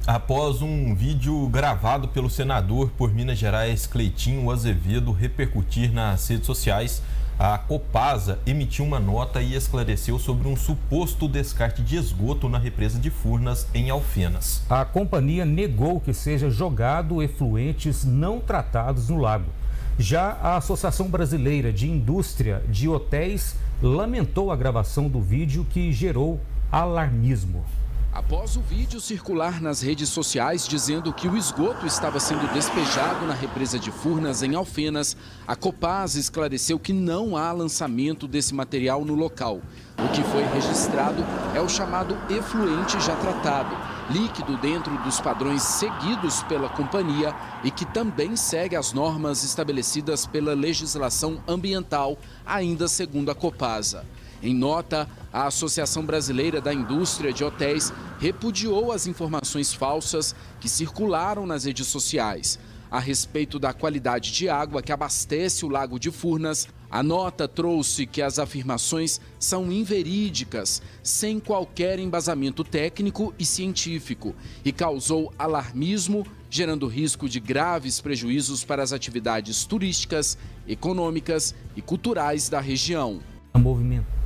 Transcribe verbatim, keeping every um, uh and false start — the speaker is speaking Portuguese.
Após um vídeo gravado pelo senador por Minas Gerais, Cleitinho Azevedo, repercutir nas redes sociais, a Copasa emitiu uma nota e esclareceu sobre um suposto descarte de esgoto na represa de Furnas, em Alfenas. A companhia negou que seja jogado efluentes não tratados no lago. Já a Associação Brasileira de Indústria de Hotéis lamentou a gravação do vídeo, que gerou alarmismo. Após o vídeo circular nas redes sociais dizendo que o esgoto estava sendo despejado na represa de Furnas, em Alfenas, a Copasa esclareceu que não há lançamento desse material no local. O que foi registrado é o chamado efluente já tratado, líquido dentro dos padrões seguidos pela companhia e que também segue as normas estabelecidas pela legislação ambiental, ainda segundo a Copasa. Em nota, a Associação Brasileira da Indústria de Hotéis repudiou as informações falsas que circularam nas redes sociais. A respeito da qualidade de água que abastece o Lago de Furnas, a nota trouxe que as afirmações são inverídicas, sem qualquer embasamento técnico e científico, e causou alarmismo, gerando risco de graves prejuízos para as atividades turísticas, econômicas e culturais da região. Movimento.